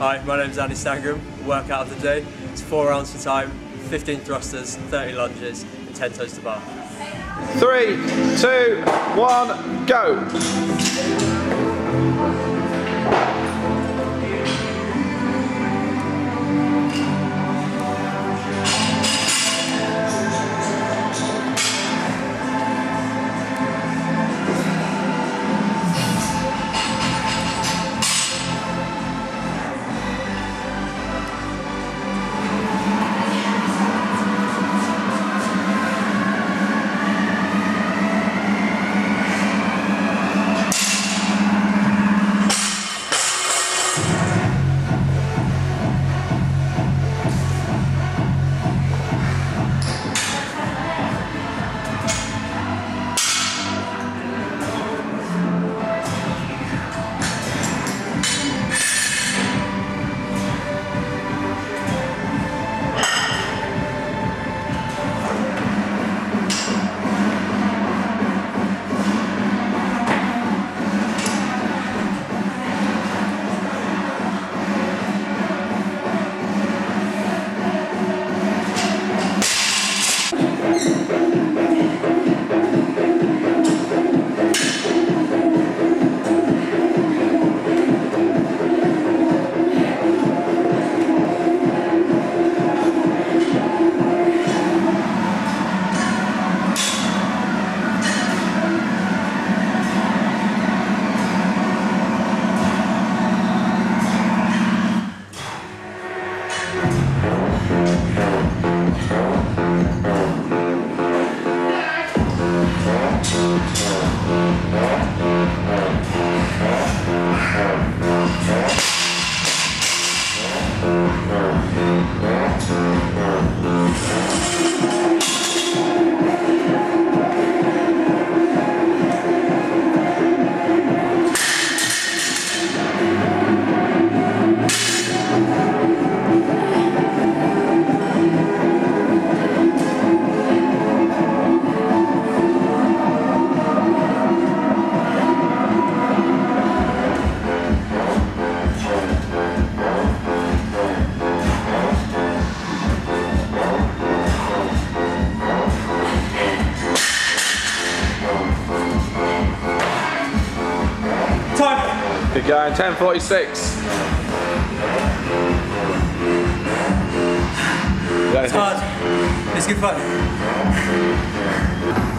Hi, my name is Andy Strangroom. Workout of the day. It's 4 rounds for time, 15 thrusters, 30 lunges, and 10 toes to bar. 3, 2, 1, go! Good going, 10:46. It's hard. It's good fun.